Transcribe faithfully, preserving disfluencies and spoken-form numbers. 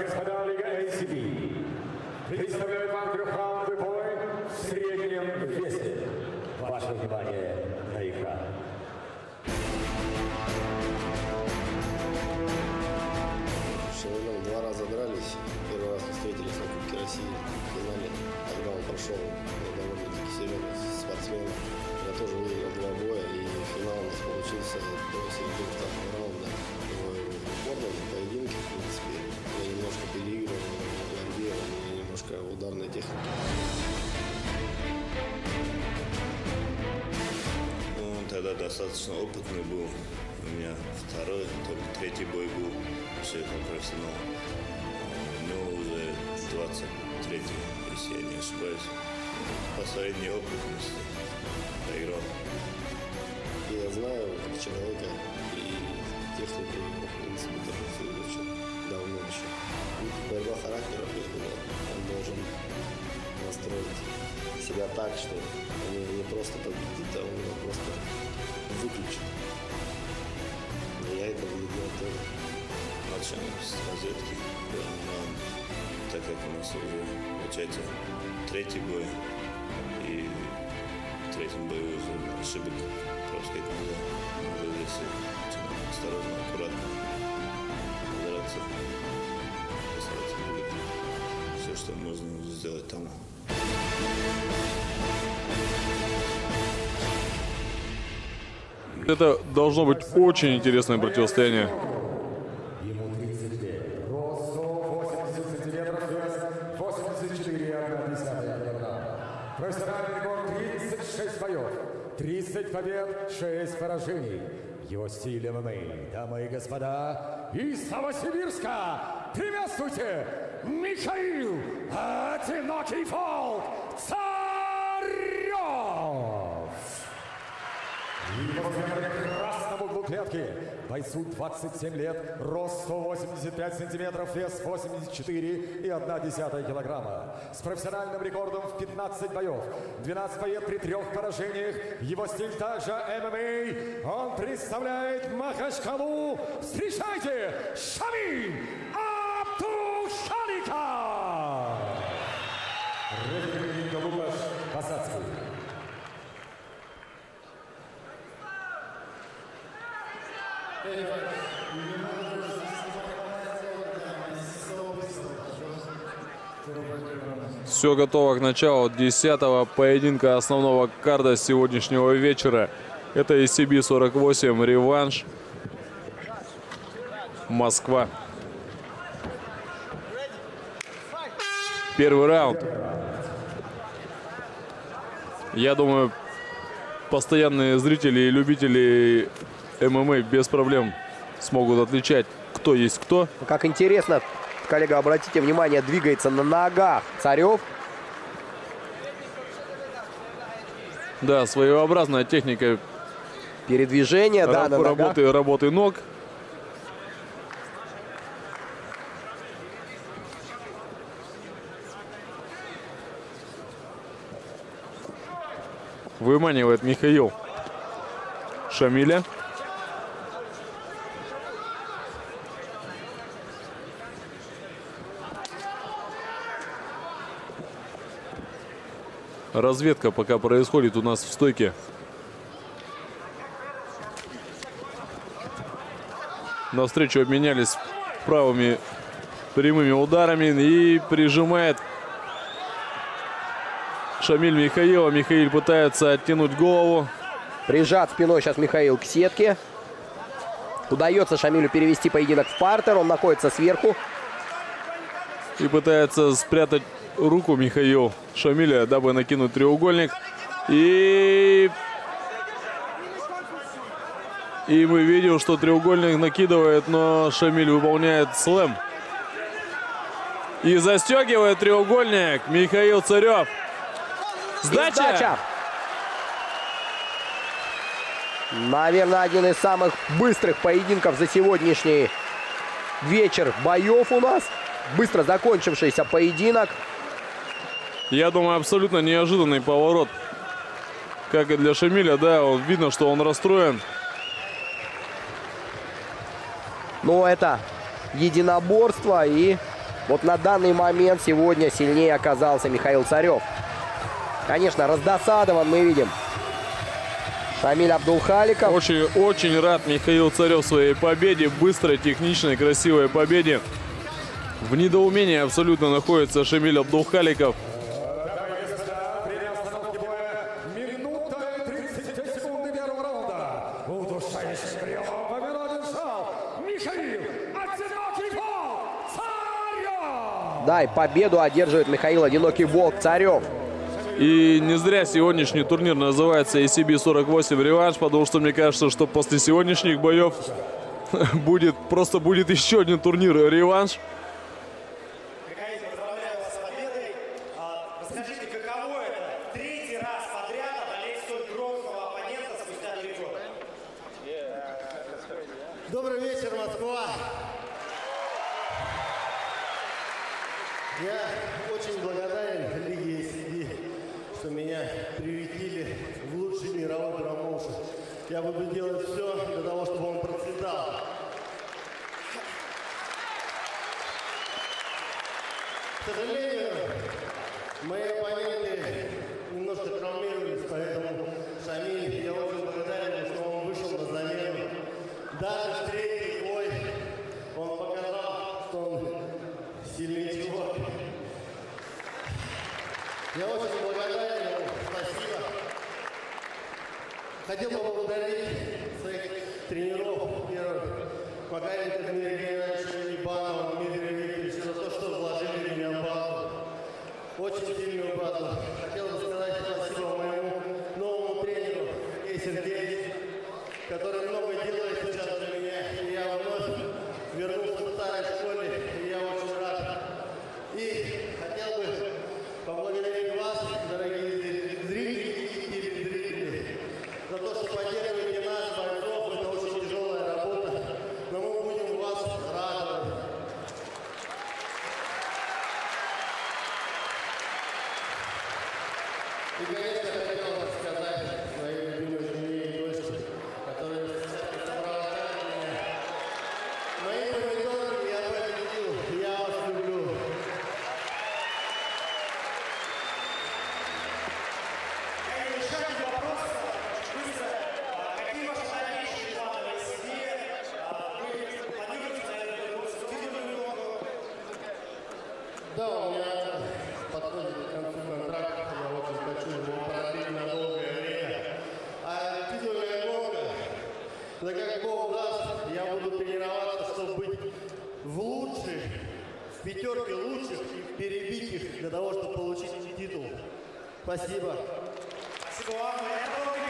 господа, Лига эй си би представляет вам трехраундовый бой в среднем весе. Ваше внимание на экран. Шевелем два раза дрались. Первый раз мы встретились на Кубке России в финале. Тогда он прошел довольно-таки серьезный спортсмен. Я тоже выиграл два боя, и финал у нас получился до середины второго раунда. В упорном поединке, в принципе, я немножко переигрывал в борьбе, у меня немножко ударной техники. Ну, он тогда достаточно опытный был. У меня второй, только третий бой был, все как профессионал. У него уже двадцать третий, если я не ошибаюсь. По средней опытности проиграл. Я знаю человека и технику его, в принципе, тоже все очень давно еще. Борьба характеров, я думаю, он должен настроить себя так, что он не просто победит, а он его просто выключит. И я это буду делать тоже. Начнем с розетки. Но, так как у нас уже получается третий бой, и в третьем бою уже ошибок пропускать нельзя. Надо здесь очень осторожно, аккуратно драться, постараться выиграть все, что можно сделать там. Это должно быть очень интересное противостояние. Ему тридцать лет. Рост сто восемьдесят сантиметров, вес восемьдесят четыре и одна десятая килограмма. Профессиональный рекорд тридцать шесть боев, тридцать побед, шесть поражений. Его стиль эм эм а, дамы и господа, из Новосибирска приветствуйте, Михаил «Одинокий волк» Царев! Его в красном углу клетки. Бойцу двадцать семь лет, рост сто восемьдесят пять сантиметров, вес восемьдесят четыре и одна десятая килограмма. С профессиональным рекордом в пятнадцать боев, двенадцать побед при трех поражениях. Его стиль также эм эм а. Он представляет Махачкалу. Встречайте, Шамиль Абдушаликов! Рефери Лукаш Посадский. Все готово к началу десятого поединка основного карда сегодняшнего вечера. Это эй си би сорок восемь реванш. Москва. Первый раунд. Я думаю, постоянные зрители и любители эм эм а без проблем смогут отличать, кто есть кто. Как интересно, коллега, обратите внимание, двигается на ногах Царев. Да, своеобразная техника передвижения, да, на работы, работы ног. Выманивает Михаил Шамиля. Разведка пока происходит у нас в стойке. Навстречу обменялись правыми прямыми ударами и прижимает Шамиль Михаила. Михаил пытается оттянуть голову. Прижат спиной сейчас Михаил к сетке. Удается Шамилю перевести поединок в партер. Он находится сверху. И пытается спрятать руку Михаил Шамиля, дабы накинуть треугольник. И... И мы видим, что треугольник накидывает, но Шамиль выполняет слэм. И застегивает треугольник Михаил Царев. Сдача! Сдача! Наверное, один из самых быстрых поединков за сегодняшний вечер боев у нас. Быстро закончившийся поединок. Я думаю, абсолютно неожиданный поворот. Как и для Шамиля, да, он, видно, что он расстроен. Но это единоборство, и Вот на данный момент сегодня сильнее оказался Михаил Царев. Конечно, раздосадован мы видим Шамиль Абдулхаликов. Очень, очень рад Михаил Царев своей победе. Быстрой, техничной, красивой победе. В недоумении абсолютно находится Шамиль Абдулхаликов. Дамы и господа, время остановки боя. Минута и тридцать две секунды первого раунда. Удушающий прием победу одержал Михаил «Одинокий волк» Царев. Да, и победу одерживает Михаил «Одинокий волк» Царев. И не зря сегодняшний турнир называется эй си би сорок восемь реванш, потому что мне кажется, что после сегодняшних боев будет просто будет еще один турнир реванш. Михаил, поздравляю вас с победой. А, расскажите, каково это третий раз подряд одолеть столь грозного оппонента спустя три года? Добрый вечер, Москва. Я очень благодарен Лиге эй си би, что меня приютили в лучший мировой промоушен. Я буду делать все для того, чтобы он процветал. К сожалению, мои оппоненты немножко травмировались, поэтому Шамиль, я очень благодарен, что он вышел на замену. Даже в третий бой он показал, что он сильный чувак. Я очень благодарен ему. Спасибо. Хотел бы поблагодарить своих тренеров, первых, Макаренко Дмитрия Геннадьевича и Банова Дмитрия Викторовича за то, что вложили в меня в батл. Очень сильную батл. Хотел бы сказать спасибо моему новому тренеру Эй Сергеевичу, который много делает сейчас для меня. И я вновь вернулся к старой школе, и я очень рад. И хотел бы поблагодарить вас, дорогие зрители и телезрители, за то, что поддерживаете нас, бойцов. Это очень тяжелая работа, но мы будем вас радовать. И, конечно, хотел бы сказать своей любимой жене и дочке, которая сейчас сопровождает меня. Мои помидоры, я победил, я вас люблю. Михаил, еще один вопрос. Быстро. А, Какие ваши дальнейшие планы в эй си би? А, Вы планируете, наверное, вернуться в титульную гонку? Да, у меня подходит к концу контракт, я очень хочу его продлить на долгое время. А титульная гонка, да как Бог даст, я буду тренироваться, чтобы быть в лучших, в пятерке лучших и перебить их для того, чтобы получить титул. Спасибо. Спасибо вам. Это